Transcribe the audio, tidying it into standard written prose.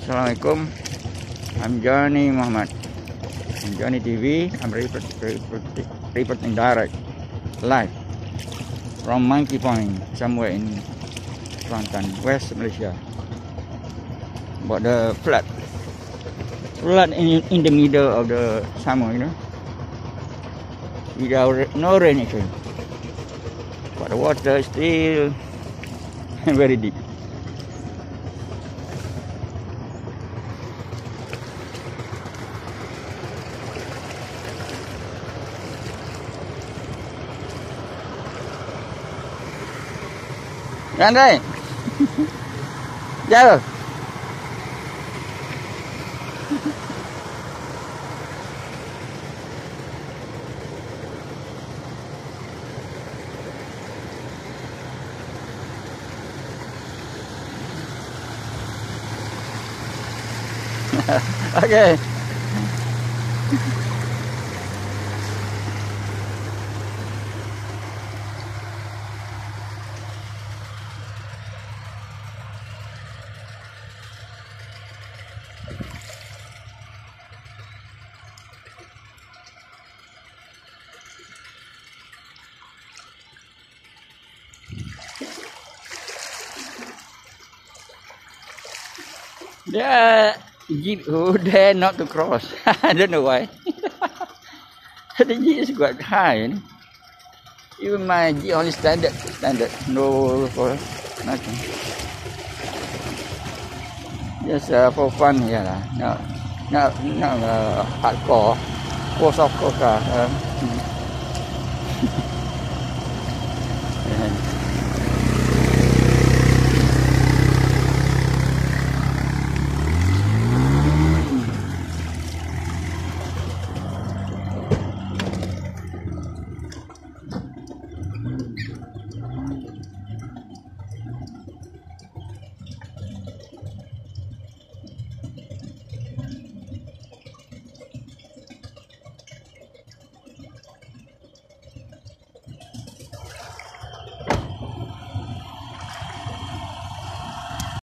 Assalamualaikum. I'm Johnny Muhammad. I'm Johnny TV. I'm reporting direct, live from Monkey Point, somewhere in Kelantan, West Malaysia. About the flood in the middle of the summer, you know, without no rain actually, but the water is still very deep. Andai, jauh. Okay. Yeah, jeep who dare not to cross. I don't know why. The jeep is quite high. You know? Even my jeep only standard, no for nothing. Just for fun, yeah lah. No, hardcore, course of course.